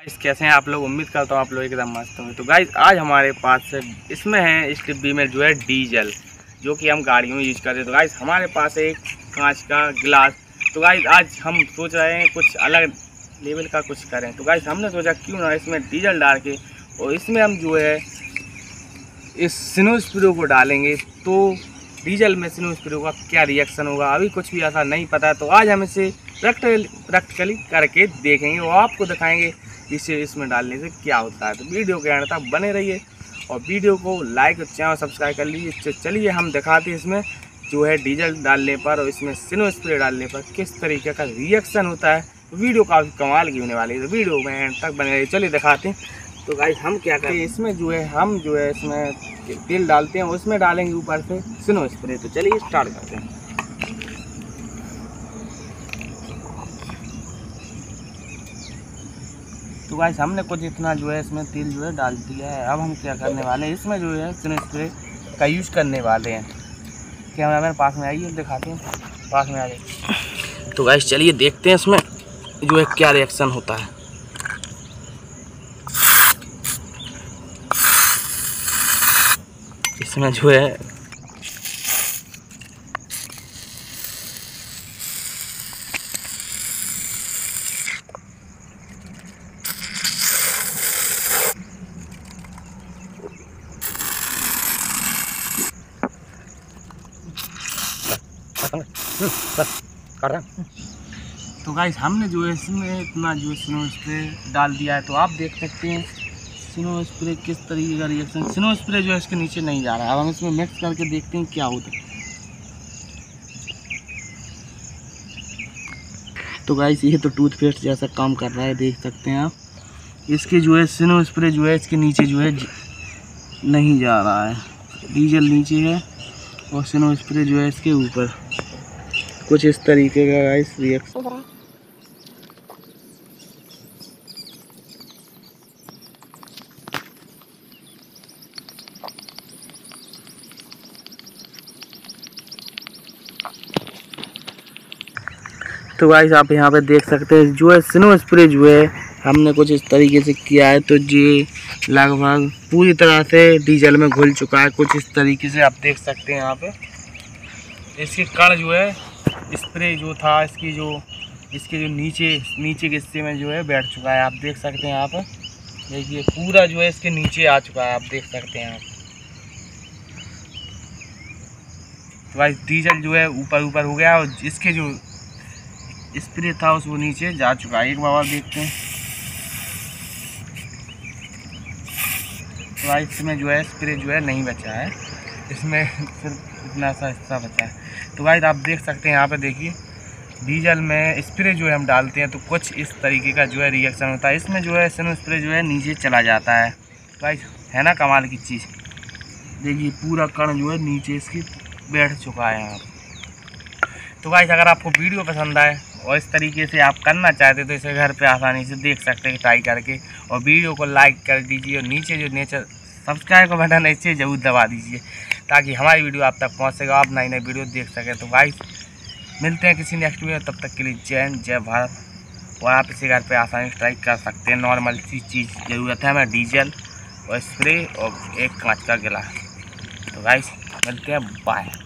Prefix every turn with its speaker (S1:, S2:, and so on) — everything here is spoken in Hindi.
S1: कैसे हैं आप लोग। उम्मीद करता हूँ आप लोग एकदम मस्त होंगे। तो गाइस आज हमारे पास इसमें है इस डिब्बी में जो है डीजल, जो कि हम गाड़ियों में यूज करते हैं। तो गाइस हमारे पास एक कांच का गिलास। तो गाइस आज हम सोच रहे हैं कुछ अलग लेवल का कुछ करें। तो गाइस हमने सोचा क्यों ना इसमें डीजल डाल के और इसमें हम जो है इस सिनो स्प्रे को डालेंगे तो डीजल में सिनो स्प्रे का क्या रिएक्शन होगा, अभी कुछ भी ऐसा नहीं पता है। तो आज हम इसे प्रैक्टिकली करके देखेंगे और आपको दिखाएंगे इसे इसमें डालने से क्या होता है। तो वीडियो के अंत तक बने रहिए और वीडियो को लाइक और चैनल सब्सक्राइब कर लीजिए। चलिए हम दिखाते हैं इसमें जो है डीजल डालने पर और इसमें सिनो स्प्रे डालने पर किस तरीके का रिएक्शन होता है। तो वीडियो काफ़ी कमाल की होने वाली है, तो वीडियो में अंत तक बने रहिए। चलिए दिखाते हैं। तो गाइस हम क्या करें, इसमें जो है हम जो है इसमें तेल डालते हैं, उसमें डालेंगे ऊपर से सिनो स्प्रे। तो चलिए स्टार्ट करते हैं। तो गाइस हमने कुछ इतना जो है इसमें तेल जो है डाल दिया है। अब हम क्या करने वाले हैं, इसमें जो है सिनो स्प्रे का यूज करने वाले हैं। कैमरामैन पास में आइए, दिखाते हैं, पास में आ जाइए। तो गाइस चलिए देखते हैं इसमें जो है क्या रिएक्शन होता है। इसमें जो है तो गाइस हमने जो है इसमें इतना जो सिनो स्प्रे डाल दिया है। तो आप देख सकते हैं सिनो स्प्रे किस तरीके का रिएक्शन। सिनो स्प्रे जो है इसके नीचे नहीं जा रहा है। अब हम इसमें मिक्स करके देखते हैं क्या होता है। तो गाइस ये तो टूथपेस्ट जैसा काम कर रहा है, देख सकते हैं आप। इसके जो है सिनो स्प्रे जो है इसके नीचे जो है नहीं जा रहा है। डीजल नीचे है और सिनो स्प्रे जो है इसके ऊपर। कुछ इस तरीके का गाइस रिएक्शन हो रहा है। तो गाइस आप यहाँ पे देख सकते हैं जो है सिनो स्प्रे जो है हमने कुछ इस तरीके से किया है। तो ये लगभग पूरी तरह से डीजल में घुल चुका है। कुछ इस तरीके से आप देख सकते हैं यहाँ पे इसके कण जो है स्प्रे जो था इसके जो नीचे के हिस्से में जो है बैठ चुका है। आप देख सकते हैं यहाँ पर, देखिए पूरा जो है इसके नीचे आ चुका है। आप देख सकते हैं आप। तो गाइस डीजल जो है ऊपर हो गया और इसके जो स्प्रे था उस वो नीचे जा चुका है। एक बार और देखते हैं। तो गाइस इसमें जो है स्प्रे जो है नहीं बचा है, इसमें सिर्फ इतना सा हिस्सा बचा है। तो गाइस आप देख सकते हैं यहाँ पे, देखिए डीजल में स्प्रे जो है हम डालते हैं तो कुछ इस तरीके का जो है रिएक्शन होता है। इसमें जो है सिनो स्प्रे जो है नीचे चला जाता है। गाइस है ना कमाल की चीज़। देखिए पूरा कण जो है नीचे इसकी बैठ चुका है यहाँ। तो गाइस अगर आपको वीडियो पसंद आए और इस तरीके से आप करना चाहते तो इसे घर पे आसानी से देख सकते हैं ट्राई करके। और वीडियो को लाइक कर दीजिए और नीचे जो सब्सक्राइब का बटन है इसे जरूर दबा दीजिए ताकि हमारी वीडियो आप तक पहुंच सके, आप नई वीडियो देख सकें। तो गाइस मिलते हैं किसी नेक्स्ट वीडियो, तब तक के लिए जय हिंद जय भारत। और आप इसे घर पे आसानी से ट्राई कर सकते हैं। नॉर्मल सी चीज़ ज़रूरत है हमें, डीजल और स्प्रे और एक कांच का गिलास। तो गाइस मिलते हैं, बाय।